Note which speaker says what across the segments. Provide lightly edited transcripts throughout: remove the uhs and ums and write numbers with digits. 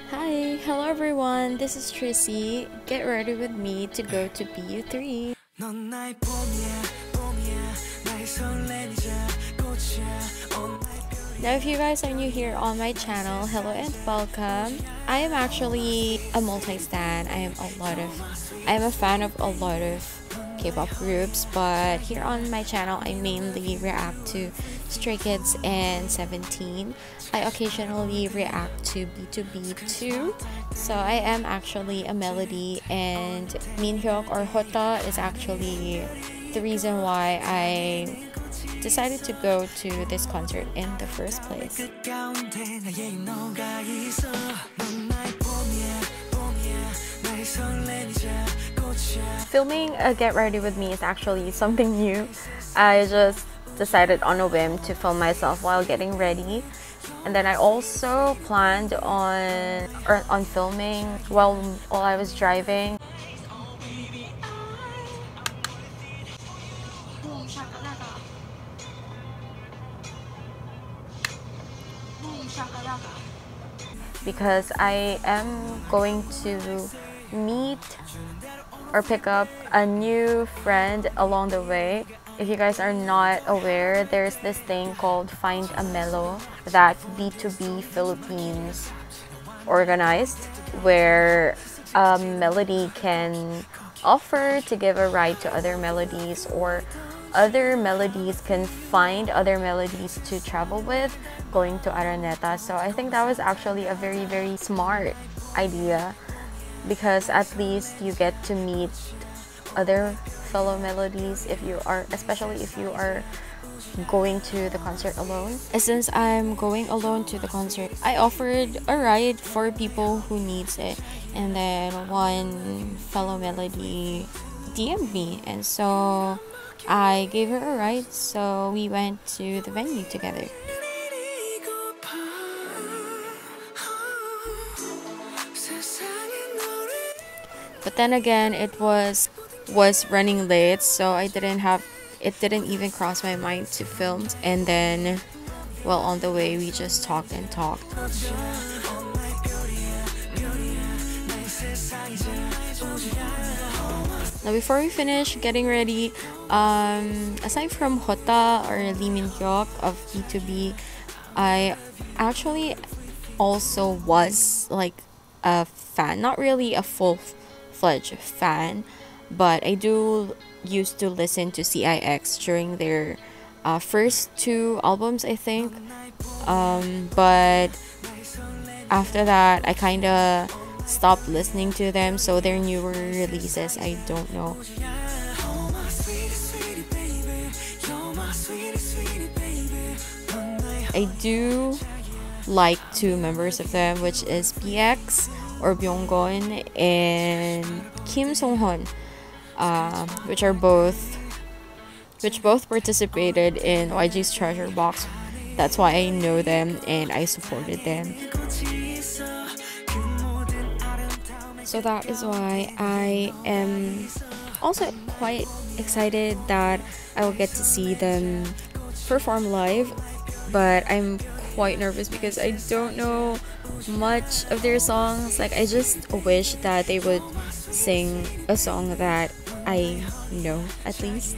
Speaker 1: Hi, hello everyone, this is Trissy. Get ready with me to go to BU3. Now if you guys are new here on my channel, hello and welcome. I am actually a multi-stan. I am a fan of a lot of K-pop groups, but here on my channel I mainly react to Stray Kids and 17. I occasionally react to BTOB too. So I am actually a melody, and Minhyuk or HUTA is actually the reason why I decided to go to this concert in the first place. Filming a Get Ready With Me is actually something new. I just decided on a whim to film myself while getting ready. And then I also planned on filming while I was driving. Because I am going to meet or pick up a new friend along the way. If you guys are not aware, there's this thing called Find a Melo that BTOB Philippines organized, where a melody can offer to give a ride to other melodies, or other melodies can find other melodies to travel with going to Araneta. So I think that was actually a very, very smart idea, because at least you get to meet other fellow melodies especially if you are going to the concert alone. Since I'm going alone to the concert, I offered a ride for people who needs it, and then one fellow melody DM'd me, and so I gave her a ride, so we went to the venue together. But then again, it was running late, so it didn't even cross my mind to film. And then, well, on the way we just talked and talked. Now before we finish getting ready, aside from HUTA or Lee Minhyuk of BTOB, I actually also was like a fan, not really a full-fledged fan, but I do used to listen to CIX during their first two albums, I think. But after that, I kind of stopped listening to them, so their newer releases, I don't know. I do like two members of them, which is BX or Byunggon and Kim Song-hun, which both participated in YG's Treasure Box. That's why I know them and I supported them. So that is why I am also quite excited that I will get to see them perform live. But I'm quite nervous because I don't know much of their songs. Like, I just wish that they would sing a song that I know at least.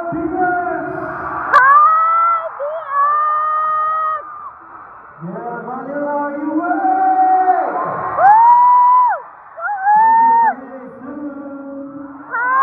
Speaker 2: Yeah, Manila, are you awake? Thank you, my name is Woo.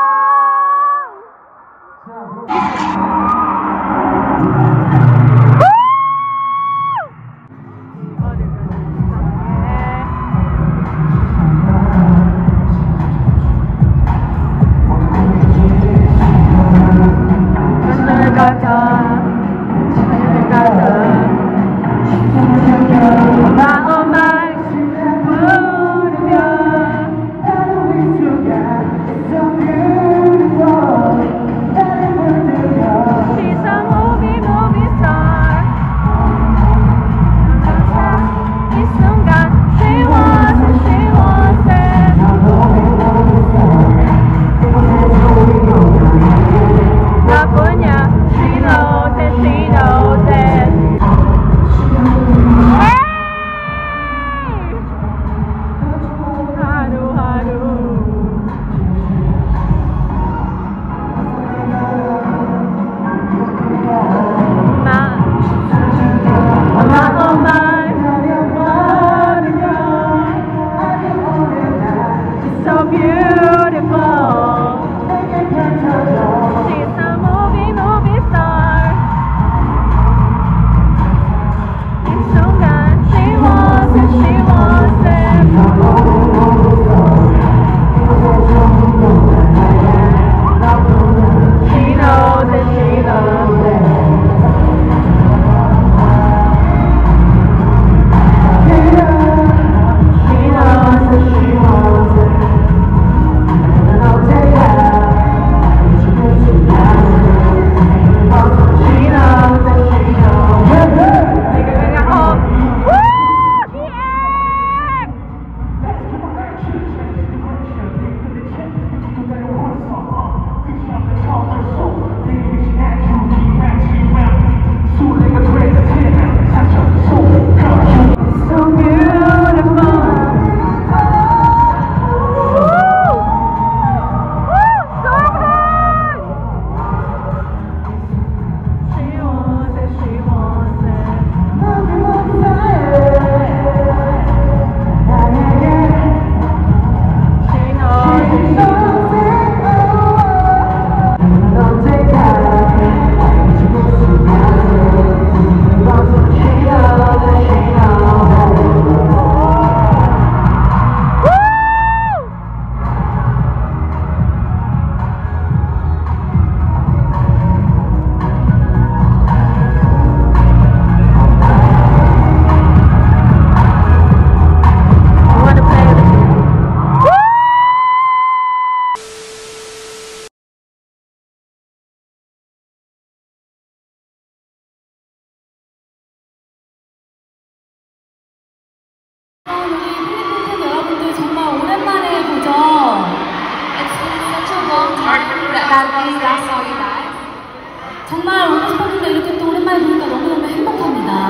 Speaker 3: 정말 오고 싶었는데 이렇게 또 오랜만에 보니까 너무너무 행복합니다.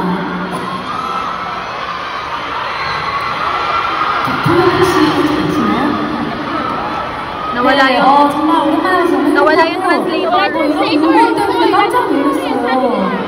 Speaker 3: 통역씨 계시나요?
Speaker 1: nawala
Speaker 3: 네,
Speaker 1: yung
Speaker 3: 정말 오랜만에 너무
Speaker 1: nawala yung
Speaker 3: 행복하고
Speaker 1: translator.
Speaker 3: 이런 노래 때문에 깜짝 놀랐어요.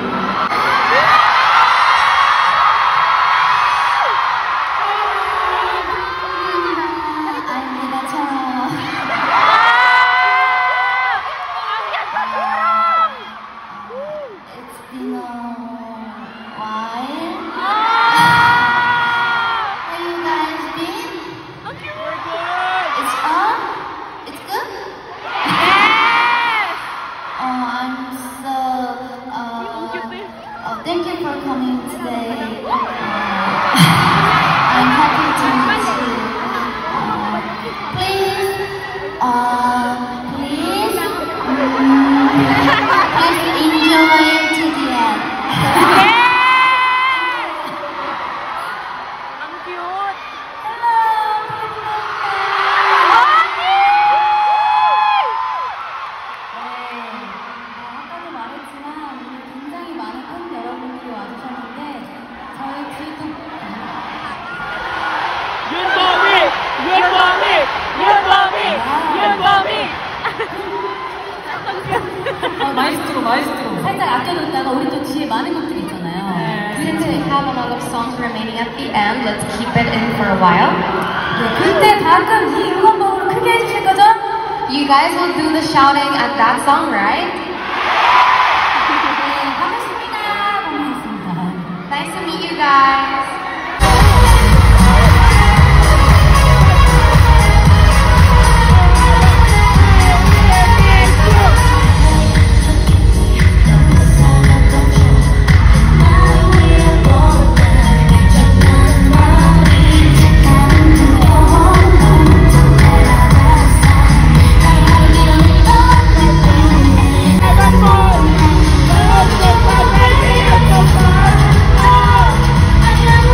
Speaker 4: Thank you for coming today. I'm happy to meet you. Please enjoy to the end.
Speaker 1: Ang cute!
Speaker 3: 아까도 말했지만 오늘 굉장히 많은 팬 여러분들이 와주셨는데 저희 뒤도
Speaker 1: Yun, mommy!
Speaker 3: 마이스트로. 살짝 아껴뒀다가 우리 또 뒤에 많은 곡들이 있잖아요.
Speaker 4: Since we have a lot of songs remaining at the end, let's keep it in for a while.
Speaker 3: 그때 가끔 이 응원봉으로 크게 해주실 거죠?
Speaker 4: You guys will do the shouting at that song, right?
Speaker 3: 네, 반갑습니다.
Speaker 4: Nice to meet you guys.
Speaker 2: I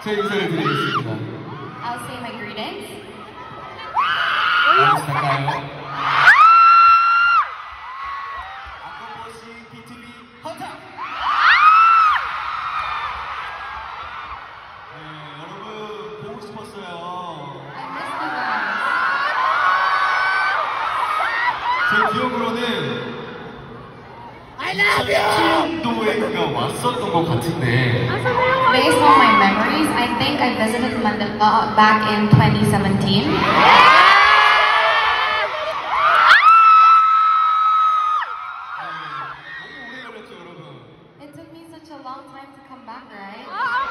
Speaker 5: 제 인사를 드리겠습니다.
Speaker 4: I'll say my greetings.
Speaker 5: 시작할까요? 아까보시 BTOB HUTA! 네, 여러분 보고 싶었어요.
Speaker 4: I missed you guys.
Speaker 5: 제 기억으로는 I love you! 2017년도에 그가 왔었던 것 같은데
Speaker 4: Based on my memories, I think I visited Manila back in 2017. It took me such a long time to come back, right?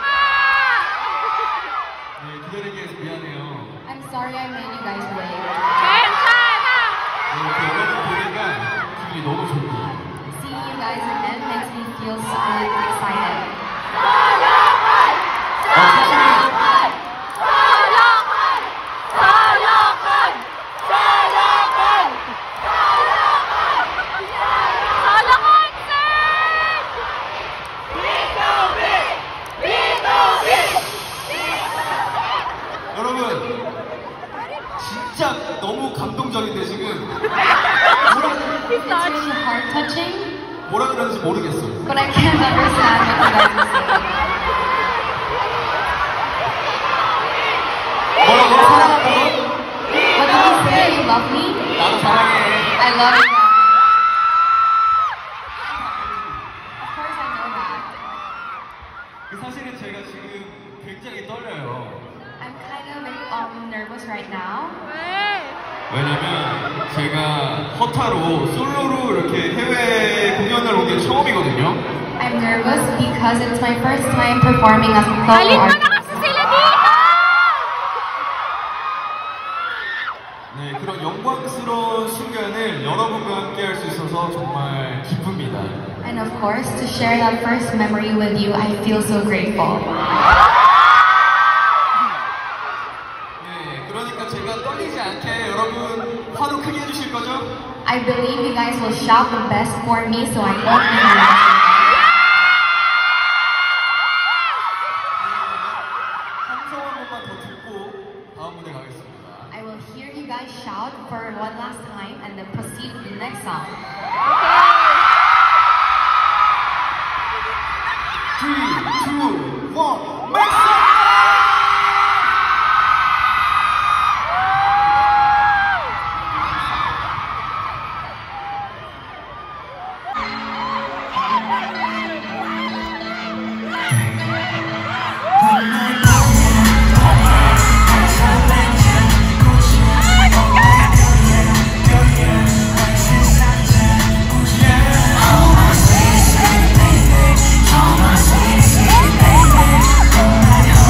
Speaker 5: 네, 기다리게 해서 미안해요.
Speaker 4: I'm sorry I made you guys wait.
Speaker 5: 네, 이렇게 여러분 보니까 기분이 너무 좋네요.
Speaker 4: Seeing you guys again makes me feel so excited.
Speaker 5: 여러분 진짜 너무 감동적인데 지금
Speaker 4: It's really heart touching,
Speaker 5: 뭐라 그러는지 모르겠어요.
Speaker 4: but I can't understand what you guys are saying.
Speaker 5: 뭐라고? 사랑한다고?
Speaker 4: What did you say? You love me?
Speaker 5: 나도 사랑해.
Speaker 4: I love you. Of course I know that.
Speaker 5: 사실은 제가 지금 굉장히 떨려요.
Speaker 4: I'm kind of nervous right now.
Speaker 5: 왜냐면 제가 허타로 솔로로 이렇게 해외 공연을 온 게 처음이거든요.
Speaker 4: I'm nervous because it's my first time performing as a solo artist.
Speaker 5: 네, 그런 영광스러운 순간을 여러분과 함께 할 수 있어서 정말 기쁩니다.
Speaker 4: And of course, to share that first memory with you, I feel so grateful.
Speaker 5: 네, 그러니까 제가 떨리지 않게 여러분 환호 크게 해주실 거죠?
Speaker 4: I believe you guys will shout the best for me so I won't be embarrassed.
Speaker 5: 함성 한 번만 더 듣고 다음 무대 가겠습니다.
Speaker 4: I will hear you guys shout for one last time and then proceed to the next song.
Speaker 5: 3, 2, 1, make some!
Speaker 6: Oh my sweet, sweet baby.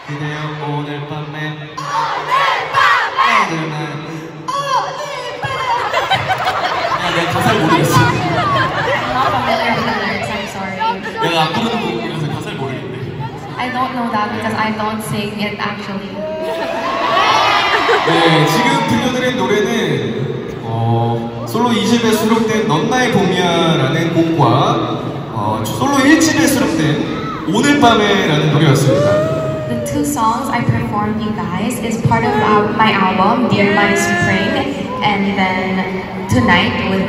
Speaker 5: 그대여 오늘 밤에 야, 내가 가사를 모르겠어.
Speaker 4: I'm not familiar with the lyrics, I'm sorry.
Speaker 5: 내가 안 부르는 곡이라서 가사를 모르겠네.
Speaker 4: I don't know that because I don't sing it actually.
Speaker 5: 네, 지금 들려드린 노래는 솔로 2집에 수록된 넌 나의 봄이야라는 곡과 솔로 1집에 수록된 오늘 밤에라는 노래였습니다.
Speaker 4: The two songs I performed you guys is part of my album Dear My Spring and then Tonight with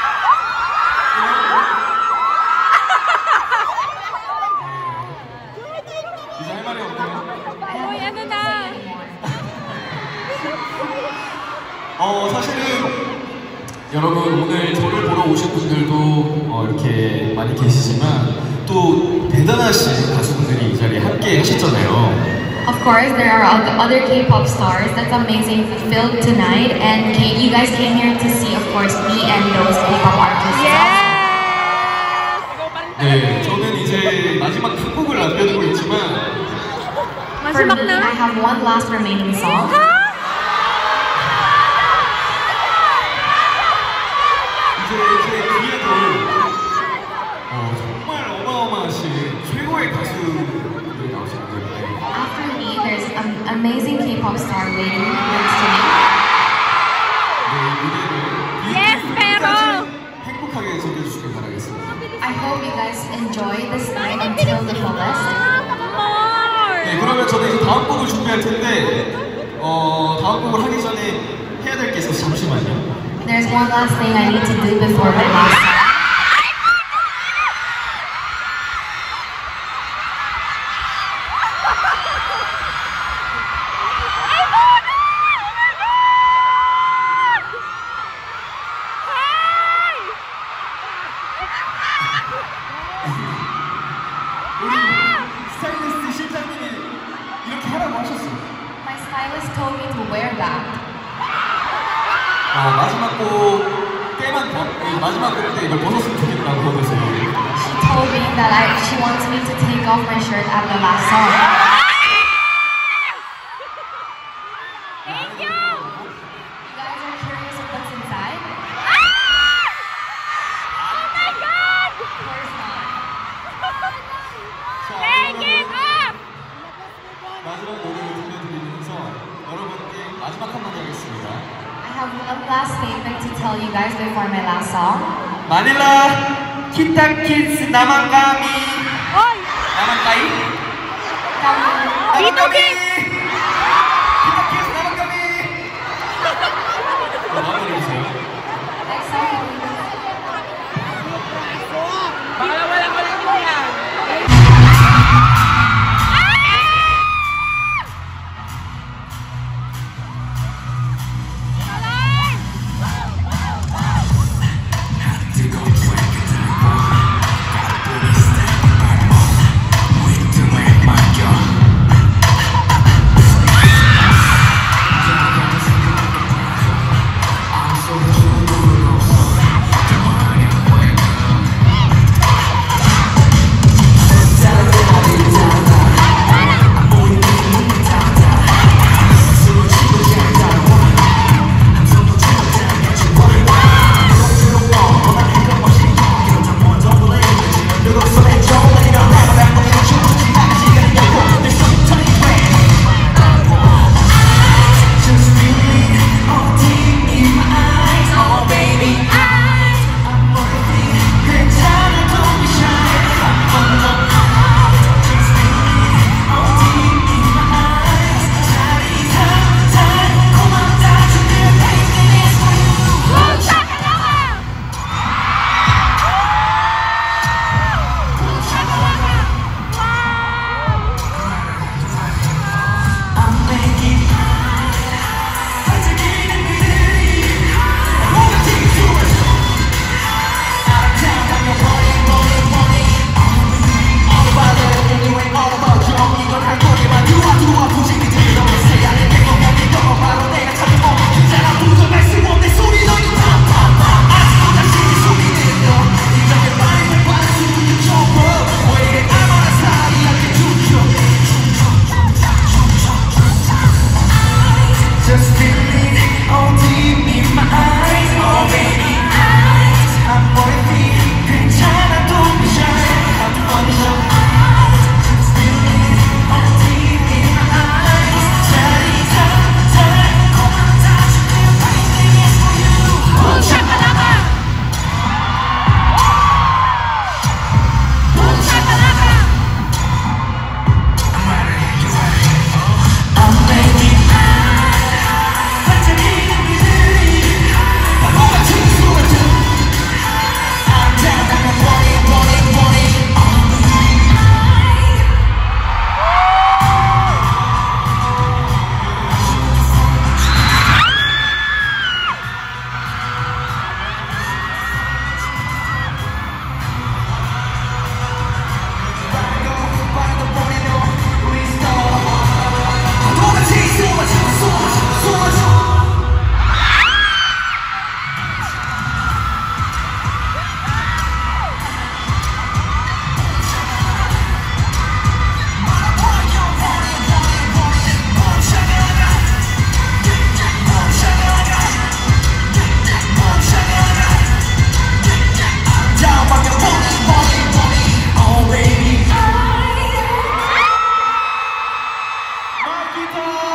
Speaker 5: 이제 할 말이 없네요. 사실은 여러분 오늘 저를 보러 오신 분들도 이렇게 많이 계시지만 또 대단하신 가수분들이 이 자리에 함께 하셨잖아요.
Speaker 4: Of course, there are other K-pop stars. That's amazing. Filled tonight, and you guys came here to see, of course, me and those K-pop artists.
Speaker 5: 네, 저는 이제 마지막 한 곡을 남겨두고 있지만
Speaker 4: For me, I have one last remaining song.
Speaker 5: 이제 뒤에도 정말 어마어마하신 최고의 가수들이 나오시는 거예요.
Speaker 4: After me, there's an amazing K-pop star waiting next to me.
Speaker 5: 네, 무대를 끝까지 행복하게 즐겨주시길 바라겠습니다.
Speaker 4: I hope you guys enjoy this night until the fullest.
Speaker 5: 네, 그러면 저는 이제 다음 곡을 준비할 텐데 다음 곡을 하기 전에 해야 될 게 있어서 잠시만요.
Speaker 4: There's one last thing I need to do before my last song.
Speaker 5: 우리 스타일리스트 실장님이 이렇게 하라고 하셨어요.
Speaker 4: My stylist told me to wear that.
Speaker 5: 마지막 곡 때만 마지막 곡 때 이걸 벗었으면 좋겠다고 그러면서
Speaker 4: She told me that she wants me to take off my shirt at the last song.
Speaker 3: Thank you.
Speaker 4: You guys are curious of what's inside?
Speaker 3: Oh my God.
Speaker 4: Of course not.
Speaker 3: Take it off.
Speaker 5: 마지막 노래를 들려드리면서 여러분께 마지막 한마디 하겠습니다.
Speaker 4: I have one last statement to tell you guys before my last song.
Speaker 5: 마닐라 키타키스 나만가미 나만가이 나만가미 키타키스 나만가미 마무리해주세요.
Speaker 4: Next song.
Speaker 6: We
Speaker 5: 기타